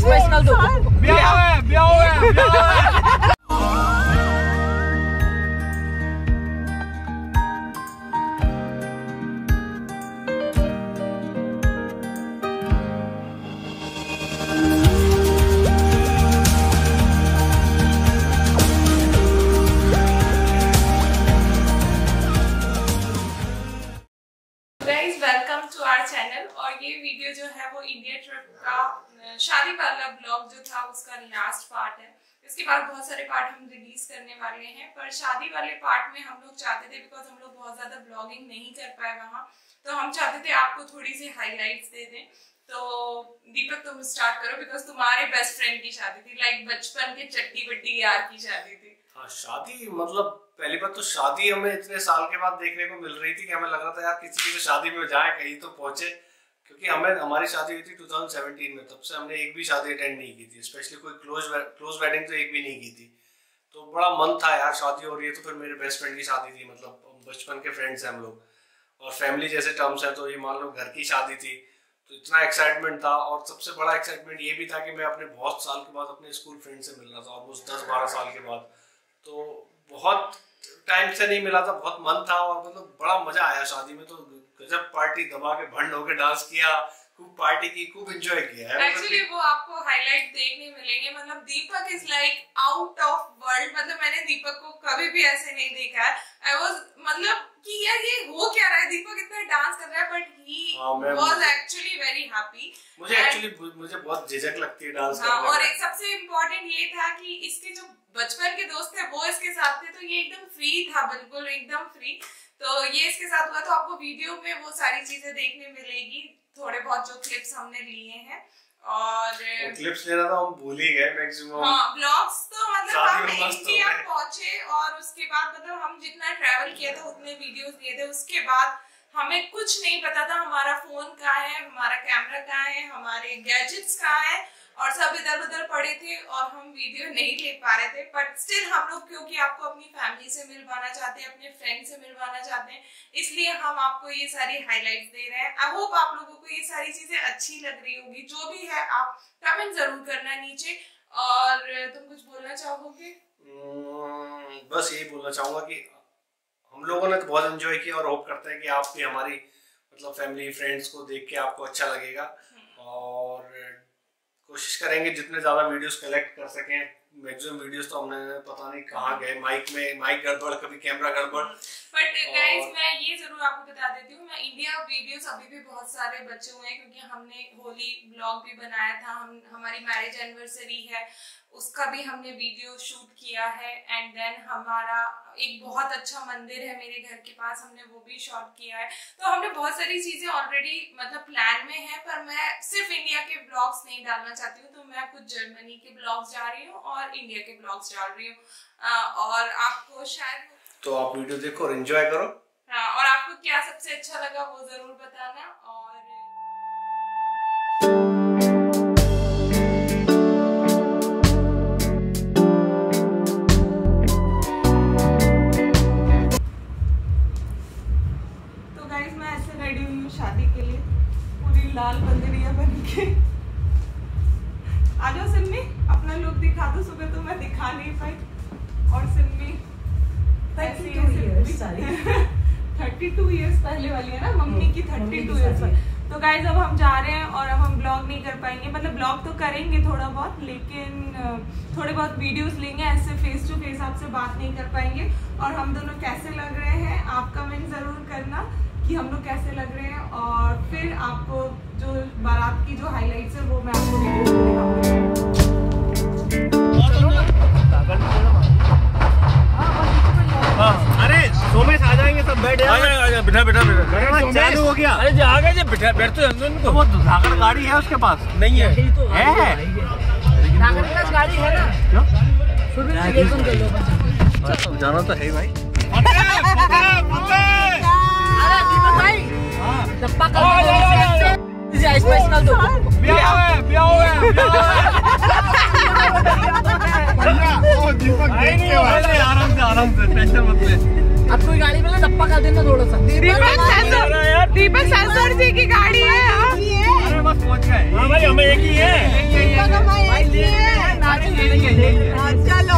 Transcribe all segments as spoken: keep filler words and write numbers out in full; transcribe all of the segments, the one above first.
Spice कर दो। ब्याह है, ब्याह है, ब्याह है। Welcome to our channel. और ये वीडियो जो है वो इंडिया ट्रिप का शादी वाला ब्लॉग जो था उसका लास्ट पार्ट है। इसके बाद बहुत सारे पार्ट हम रिलीज करने वाले हैं, पर शादी वाले पार्ट में हम लोग चाहते थे, बिकॉज हम लोग बहुत ज्यादा ब्लॉगिंग नहीं कर पाए वहाँ, तो हम चाहते थे आपको थोड़ी सी हाईलाइट्स दे दें। तो दीपक तुम स्टार्ट करो, बिकॉज तुम्हारे बेस्ट फ्रेंड की शादी थी, लाइक बचपन के चट्टी बट्टी यार की शादी थी। हाँ, शादी मतलब पहली बात तो शादी हमें इतने साल के बाद देखने को मिल रही थी कि हमें लग रहा था यार किसी की तो शादी में जाए, कहीं तो पहुंचे, क्योंकि हमें हमारी शादी हुई थी दो हज़ार सत्रह में, तब से हमने एक भी शादी अटेंड नहीं की थी, स्पेशली कोई क्लोज क्लोज वेडिंग तो एक भी नहीं की थी। तो बड़ा मन था यार शादी हो रही है, तो फिर मेरे बेस्ट फ्रेंड की शादी थी, मतलब बचपन के फ्रेंड्स हैं हम लोग और फैमिली जैसे टर्म्स हैं, तो ये मान लो घर की शादी थी, तो इतना एक्साइटमेंट था। और सबसे बड़ा एक्साइटमेंट ये भी था कि मैं अपने बहुत साल के बाद अपने स्कूल फ्रेंड से मिल रहा था, ऑलमोस्ट दस बारह साल के बाद, तो बहुत टाइम से नहीं मिला था, बहुत मन था और मतलब बड़ा मजा आया शादी में। तो गजब पार्टी दबा के भंड होके डांस किया, खूब पार्टी की, खूब एंजॉय किया है। एक्चुअली वो आपको हाईलाइट देखने मिलेंगे, मतलब Deepak is like out of world. मतलब मैंने दीपक को कभी भी ऐसे नहीं देखा है। आई वाज मतलब कि यार ये हो क्या रहा है, दीपक इतना डांस कर रहा है, but he was actually very happy. मुझे एक्चुअली मुझे बहुत झिझक लगती है डांस करने में। और एक सबसे इम्पोर्टेंट ये था कि इसके जो बचपन के दोस्त थे वो इसके साथ थे, तो ये एकदम फ्री था, बिल्कुल एकदम फ्री। तो ये इसके साथ हुआ, तो आपको वीडियो में वो सारी चीजें देखने मिलेगी, थोड़े बहुत जो क्लिप्स हमने लिए हैं। और क्लिप्स लेना तो हम भूल ही गए मैक्सिमम। हाँ, ब्लॉग्स तो मतलब हम इंडिया पहुंचे और उसके बाद मतलब हम जितना ट्रैवल किया था उतने वीडियोस लिए थे। उसके बाद हमें कुछ नहीं पता था हमारा फोन कहाँ है, हमारा कैमरा कहाँ है, हमारे गैजेट्स कहाँ है, और सब इधर उधर पड़े थे और हम वीडियो नहीं ले पा रहे थे। बट स्टिल हम लोग क्योंकि आपको अपनी फैमिली से मिलवाना चाहते हैं, अपने फ्रेंड से मिलवाना चाहते हैं, इसलिए हम आपको ये सारी हाइलाइट्स दे रहे हैं। आई होप आप लोगों को ये सारी चीजें अच्छी लग रही होगी। जो भी है आप कमेंट जरूर करना नीचे। और तुम कुछ बोलना चाहोगे? बस यही बोलना चाहूंगा कि हम लोगों ने तो बहुत एंजॉय किया और होप करते हैं कि आप भी हमारी मतलब फैमिली फ्रेंड्स को देख के आपको अच्छा लगेगा, और कोशिश करेंगे जितने ज्यादा वीडियोस कलेक्ट कर सकें। मैक्सिमम वीडियोस तो हमने पता नहीं कहाँ गए, माइक में माइक गड़बड़, कभी कैमरा गड़बड़। बट गाइस मैं ये जरूर आपको बता देती हूँ, मैं इंडिया वीडियोस अभी भी बहुत सारे बचे हुए हैं, क्योंकि हमने होली ब्लॉग भी बनाया था, हम हमारी मैरिज एनिवर्सरी है उसका भी हमने वीडियो शूट किया है, एंड देन हमारा एक बहुत अच्छा मंदिर है मेरे घर के पास, हमने वो भी शॉट किया है। तो हमने बहुत सारी चीजें ऑलरेडी मतलब प्लान में है, पर मैं सिर्फ इंडिया के ब्लॉग्स नहीं डालना चाहती हूँ, तो मैं कुछ जर्मनी के ब्लॉग्स जा रही हूँ और इंडिया के ब्लॉग्स डाल रही हूँ। और आपको शायद तो आप वीडियो देखो और एंजॉय करो। हाँ, और आपको क्या सबसे अच्छा लगा वो जरूर बताना। और तो गाइस मैं ऐसे रेडी हुई हूँ शादी के लिए, पूरी लाल बंदरिया बन के। आ जाओ सिम्मी, अपना लुक दिखा दो, सुबह तो मैं दिखा नहीं पाई। और सिम्मी थर्टी टू इयर्स पहले वाली है ना, मम्मी की थर्टी टू इयर्स। तो गाइज अब हम जा रहे हैं और अब हम ब्लॉग नहीं कर पाएंगे, मतलब ब्लॉग तो करेंगे थोड़ा बहुत, लेकिन थोड़े बहुत वीडियोस लेंगे, ऐसे फेस टू फेस आपसे बात नहीं कर पाएंगे। और हम दोनों कैसे लग रहे हैं आप कमेंट जरूर करना कि हम लोग कैसे लग रहे हैं, और फिर आपको जो बारात की जो हाईलाइट्स है वो मैं आपको वीडियो में दिखाऊंगी। अरे सोमेश आ जाएंगे सब, बैठ जाओ, बिठा बिठा बिठा चालू हो गया। अरे आ गए, बिठा बैठ तो तो वो धाकड़ गाड़ी है उसके पास नहीं है, है धाकड़ के पास गाड़ी है ना, क्यों जाना तो है भाई। अरे दीपक भाई, डब्बा कर स्पाइस कर दो। ब्याह है, ब्याह है, दीपक देख के आराम से आराम से, टेंशन मत ले। अब कोई गाड़ी में ना डब्बा कर देना थोड़ा सा। दीपक दीपक ससुर जी की गाड़ी है। अरे बस पहुंच गए। हाँ भाई हमें एक ही है। चलो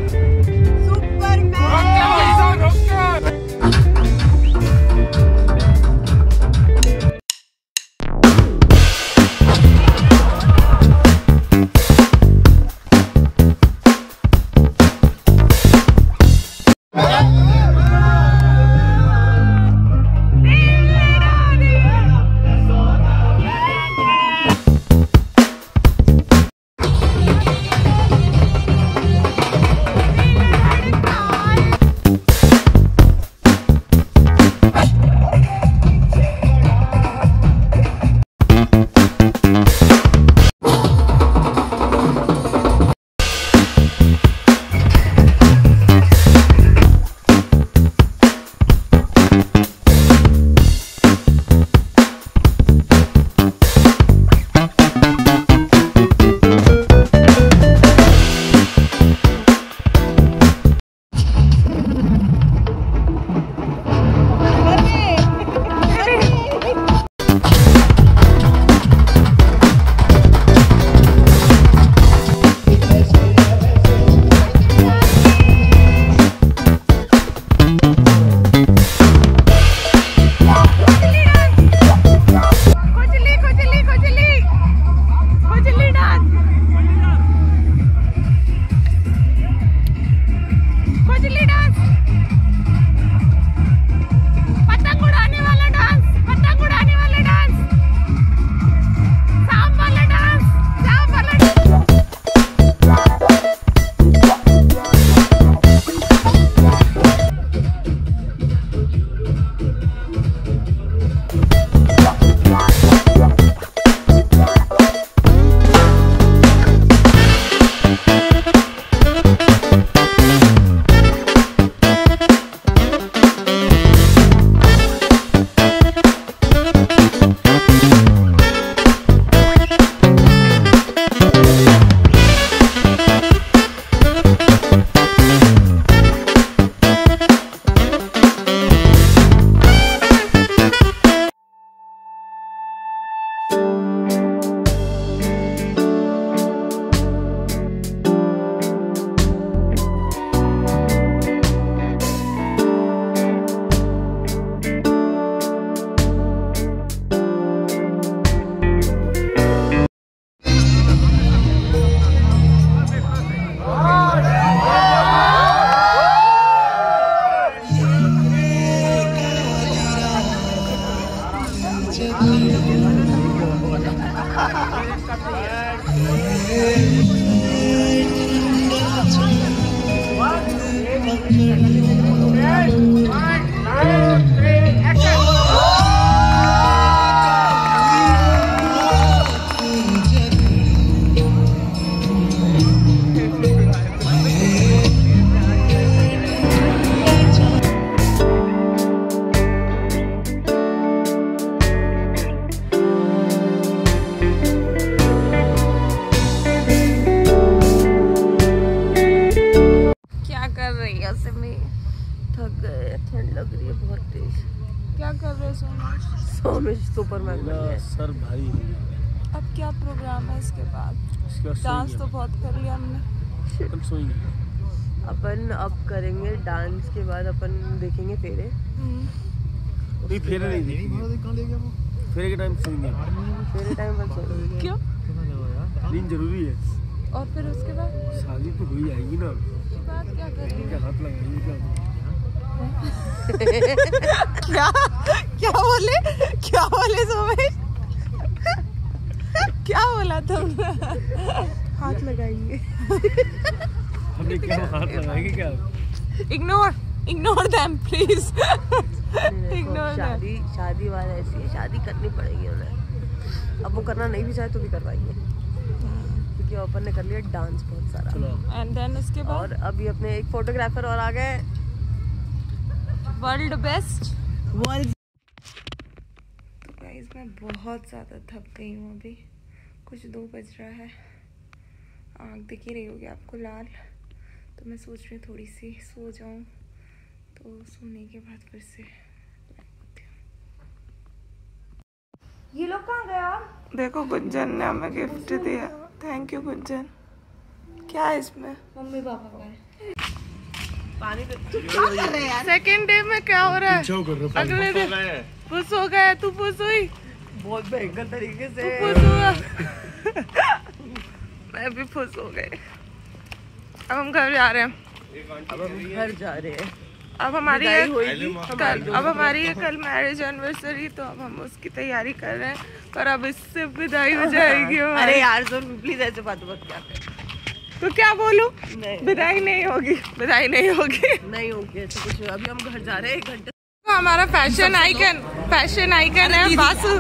सुपरमैन सर भाई। अब क्या प्रोग्राम है इसके बाद? डांस तो बहुत कर लिया हमने। अपन सोएंगे। अपन अब करेंगे डांस के बाद अपन देखेंगे फेरे। नहीं फेरे नहीं देखेंगे, फेरे के टाइम सोएंगे। फेरे टाइम पर सोएंगे। क्यों? नींद जरूरी है। और फिर उसके बाद शादी तो हुई आएगी ना, उसके बाद क्या करेंगे? क्या हाथ लगाएंगे क्या? क्या क्या बोले क्या बोले सोमेश? क्या बोला तुमने? हाथ लगाएंगे। हमने क्या हाथ लगाएंगे क्या? Ignore ignore them please. Ignore शादी शादी वाला ऐसी है, शादी करनी पड़ेगी उन्हें। अब वो करना नहीं भी चाहे तो भी करवाएंगे, क्योंकि अपन ने कर लिया डांस बहुत सारा। एंड देन उसके बाद और अभी अपने एक फोटोग्राफर और आ गए, वर्ल्ड बेस्ट वर्ल्ड। तो गाइस मैं बहुत ज़्यादा थक गई हूँ, अभी कुछ दो बज रहा है, आँख दिख ही रही होगी आपको लाल। तो मैं सोच रही हूँ थोड़ी सी सो जाऊँ, तो सोने के बाद फिर से ये लोग कहाँ गया? देखो गुंजन ने हमें गिफ्ट दिया। Thank you Gunjan. क्या है इसमें? मम्मी पापा का है। पानी क्या कर रहे हैं यार? सेकेंड डे में क्या हो रहा है? अगले दिन पुश हो गया। तू पुश हुई? बहुत भयंकर तरीके से। पुश हुआ। मैं भी पुश हो गई। अब हम घर जा रहे हैं। अब हम घर जा रहे हैं। अब हमारी है कल, अब हमारी है दोस्तों। कल मैरिज एनिवर्सरी, तो अब हम उसकी तैयारी कर रहे हैं। पर अब इससे विदाई हो जाएगी हमारी। अरे यार सुन प्लीज ऐसे बात मत क्या कर। तो क्या बोलूं? नहीं विदाई नहीं होगी, विदाई नहीं होगी। नहीं होगी ऐसा कुछ। अभी हम घर जा रहे हैं एक घंटे। तो हमारा फैशन आइकन फैशन आइकन है बासु।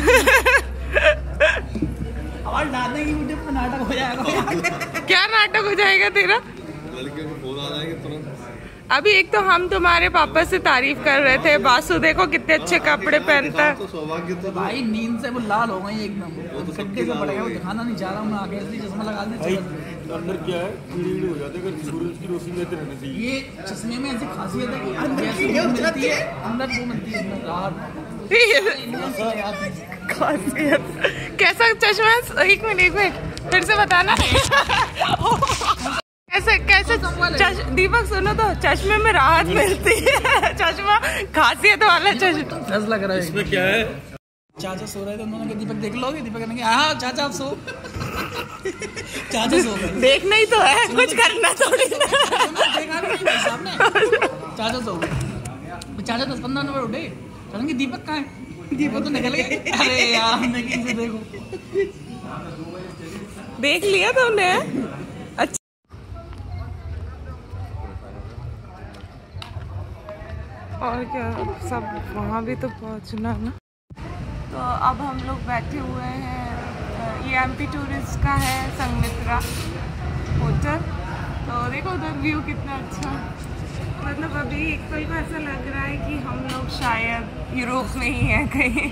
आवाज डालने की वीडियो में नाटक हो जाएगा। क्या नाटक हो जाएगा तेरा? लड़कियों को फोन आ जाएंगे तुरंत। अभी एक तो हम तुम्हारे पापा से तारीफ कर रहे थे, बासु देखो कितने अच्छे कपड़े पहनता है। तो सौभाग्य तो भाई नींद से वो लाल हो गई एकदम, गड्ढे से पड़ गया, वो दिखाना नहीं चाह रहा हूँ मैं आगे, इसलिए चश्मा लगा दे। अंदर क्या है, कीड़े हो जाते हैं अगर सूरज की रोशनी में रहने चाहिए। ये चश्मे में ऐसी खासियत है कि अंदर कीड़े मिलती है, अंदर वो मिलती है इसमें राहत। खासियत कैसा चश्मा है? एक मिनट एक मिनट फिर से बताना। कैसे कैसे चश, दीपक सुनो तो, चश्मे में राहत मिलती है। चश्मा खासियत वाला चश्मा। दस लग रहा है इसमें क्या है? चाचा सो रहे थे, उन्होंने कहा दीपक देख लोगे? दीपक कहने लगे हाँ चाचा आप सो। चाचा सो गए। देखना ही तो है, कुछ करना थोड़ी ना। देखा नहीं भाई साहब ने। चाचा सो गए। चाचा दस पंद्रह नंबर उठे, कहेंगे दीपक कहाँ है? दीपक तो निकल गए। अरे यार हमने किसी देखो देख लिया तुमने? अच्छा और क्या, सब वहाँ भी तो पहुँचना ना। तो अब हम लोग बैठे हुए हैं, ये एमपी टूरिस्ट का है संगमित्रा होटल। तो देखो उधर व्यू कितना अच्छा, मतलब अभी एक पल को ऐसा लग रहा है कि हम लोग शायद यूरोप में ही हैं कहीं।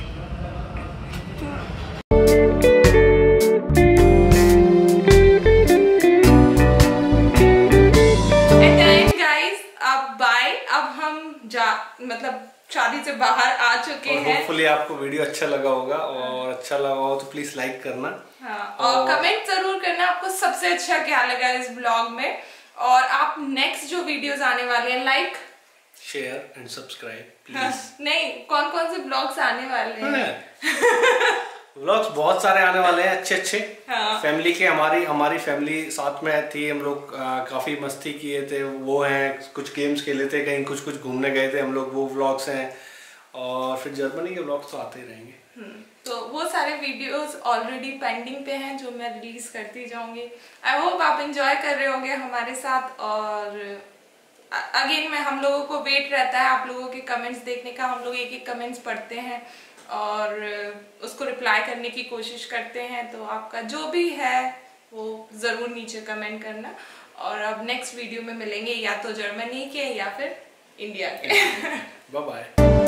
मतलब शादी से बाहर आ चुके हैं। होपफुली आपको वीडियो अच्छा लगा होगा, और अच्छा लगा हो तो प्लीज लाइक करना। हाँ, और कमेंट जरूर करना आपको सबसे अच्छा क्या लगा इस ब्लॉग में, और आप नेक्स्ट जो वीडियोस आने वाले हैं like share and subscribe please. हाँ, नहीं कौन कौन से ब्लॉग्स आने वाले हैं? व्लॉग्स बहुत सारे आने वाले हैं अच्छे अच्छे। हाँ। फैमिली के, हमारी हमारी फैमिली साथ में थी, हम लोग काफी मस्ती किए थे, वो हैं, कुछ गेम्स खेले थे, कहीं कुछ कुछ घूमने गए थे हम लोग, वो व्लॉग्स हैं। और फिर जर्मनी के व्लॉग्स तो आते ही रहेंगे। तो वो सारे वीडियोस ऑलरेडी पेंडिंग पे हैं जो मैं रिलीज करती जाऊंगी। आई होप आप एंजॉय कर रहे होंगे हमारे साथ। और अगेन मैं हम लोगों को वेट रहता है आप लोगों के कमेंट्स देखने का। हम लोग एक एक कमेंट्स पढ़ते हैं और उसको रिप्लाई करने की कोशिश करते हैं। तो आपका जो भी है वो ज़रूर नीचे कमेंट करना। और अब नेक्स्ट वीडियो में मिलेंगे या तो जर्मनी के या फिर इंडिया के। Bye bye.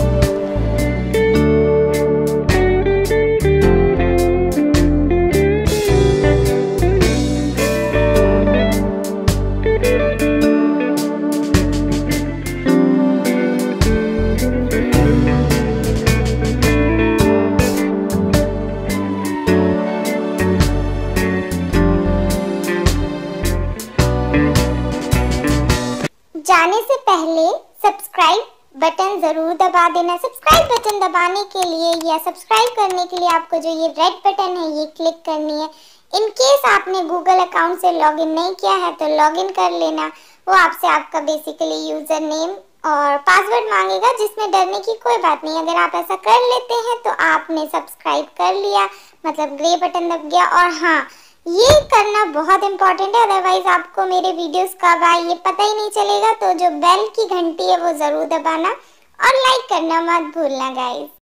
जाने से पहले सब्सक्राइब बटन जरूर दबा देना। सब्सक्राइब बटन दबाने के लिए या सब्सक्राइब करने के लिए आपको जो ये रेड बटन है ये क्लिक करनी है। इन केस आपने गूगल अकाउंट से लॉगिन नहीं किया है तो लॉगिन कर लेना। वो आपसे आपका बेसिकली यूजर नेम और पासवर्ड मांगेगा, जिसमें डरने की कोई बात नहीं। अगर आप ऐसा कर लेते हैं तो आपने सब्सक्राइब कर लिया, मतलब ग्रे बटन दब गया। और हाँ, ये करना बहुत इंपॉर्टेंट है, अदरवाइज आपको मेरे वीडियोस कब आए ये पता ही नहीं चलेगा। तो जो बेल की घंटी है वो जरूर दबाना और लाइक करना मत भूलना गाइस।